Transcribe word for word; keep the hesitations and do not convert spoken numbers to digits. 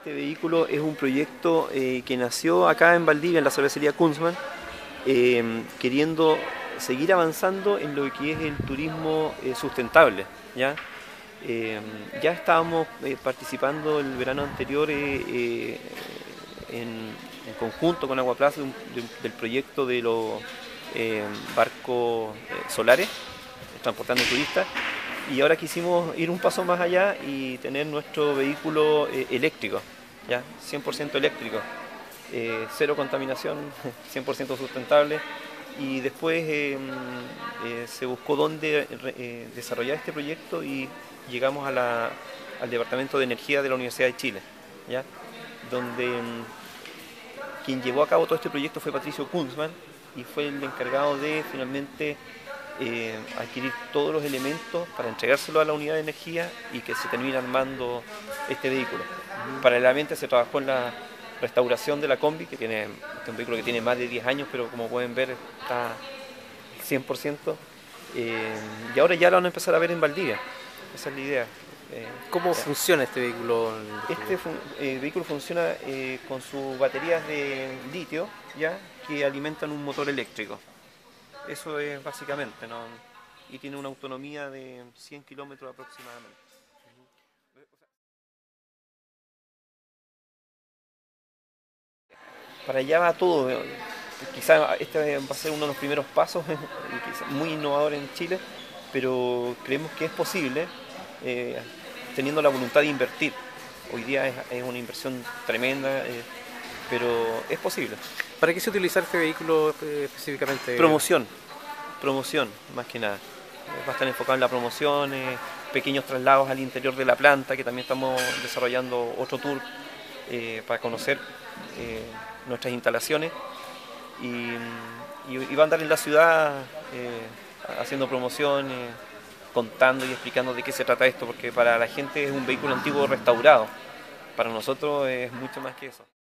Este vehículo es un proyecto eh, que nació acá en Valdivia, en la cervecería Kunzman, eh, queriendo seguir avanzando en lo que es el turismo eh, sustentable, ¿ya? Eh, ya estábamos eh, participando el verano anterior eh, eh, en, en conjunto con Aguaplaza de un- de- del proyecto de los eh, barcos eh, solares transportando turistas, y ahora quisimos ir un paso más allá y tener nuestro vehículo eh, eléctrico, ¿ya? cien por ciento eléctrico, eh, cero contaminación, cien por ciento sustentable. Y después eh, eh, se buscó dónde eh, desarrollar este proyecto y llegamos a la- al Departamento de Energía de la Universidad de Chile, ¿ya? Donde mm, quien llevó a cabo todo este proyecto fue Patricio Kunzman y fue el encargado de finalmente eh, adquirir todos los elementos para entregárselo a la unidad de energía y que se termine armando este vehículo. Paralelamente se trabajó en la restauración de la combi, que tiene este es un vehículo que tiene más de diez años, pero como pueden ver está cien por ciento. Eh, y ahora ya lo van a empezar a ver en Valdivia. Esa es la idea. Eh, ¿Cómo funciona este vehículo? este fun- eh, vehículo funciona eh, con sus baterías de litio, ya, que alimentan un motor eléctrico. Eso es básicamente, ¿no? Y tiene una autonomía de cien kilómetros aproximadamente. Para allá va todo. Quizá este va a ser uno de los primeros pasos, y quizá muy innovador en Chile, pero creemos que es posible eh, teniendo la voluntad de invertir. Hoy día es, es una inversión tremenda, eh, pero es posible. ¿Para qué se utiliza este vehículo eh, específicamente? Promoción, promoción más que nada. Va a estar enfocado en la promoción, eh, pequeños traslados al interior de la planta, que también estamos desarrollando otro tour eh, para conocer eh, nuestras instalaciones. Y, y, y va a andar en la ciudad eh, haciendo promoción, eh, contando y explicando de qué se trata esto, porque para la gente es un vehículo antiguo restaurado. Para nosotros es mucho más que eso.